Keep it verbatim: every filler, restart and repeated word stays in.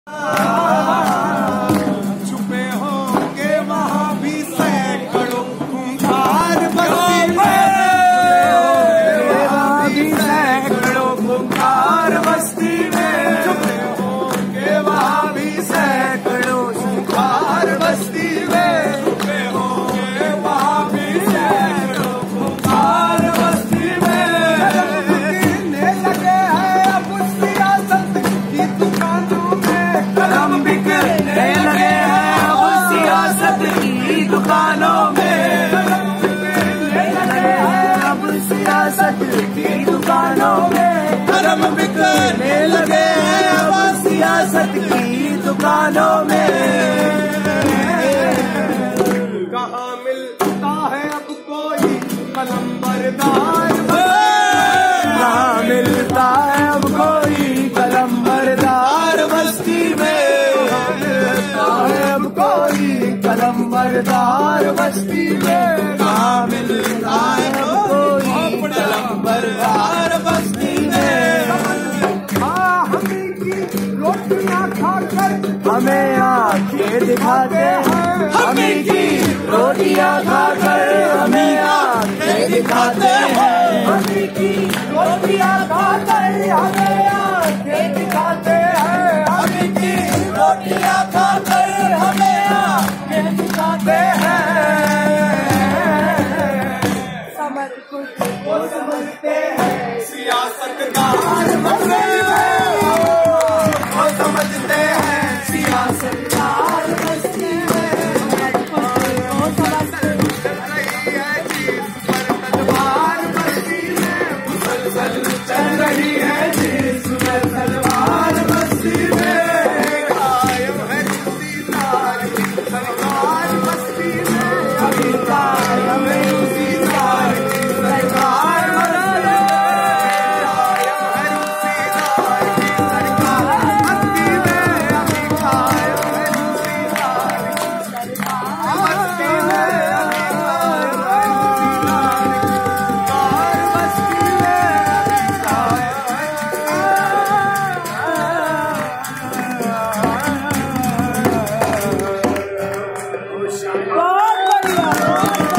छुपे होंगे वहाँ भी सैकड़ों खूंखार बस्ती में, वहाँ भी सैकड़ों खूंखार बस्ती में, छुपे होंगे वहाँ भी सैकड़ों खूंखार बस्ती में, छुपे होंगे वहाँ भी सैकड़ों खूंखार बस्ती में। कलम बिकने लगे हैं अब सियासत की दुकानों में, कलम बिकने लगे हैं अब सियासत की दुकानों में, कलम बिकने लगे हैं अब सियासत की दुकानों में। कहाँ मिलता है अब कोई कलम बरदार, कहाँ मिलता है अब कोई कलम बरदार बस्ती में, अब कोई कलम बरदार बस्ती में, कहाँ मिलता है अब कोई कलम बरदार बस्ती में। हाँ, हमी की रोटियां खाकर हमें आंखें दिखाते हैं, हमी की रोटियां खाकर हमें आंखें दिखाते हैं, हमी की रोटियां खाकर हमें आंखें दिखाते हैं।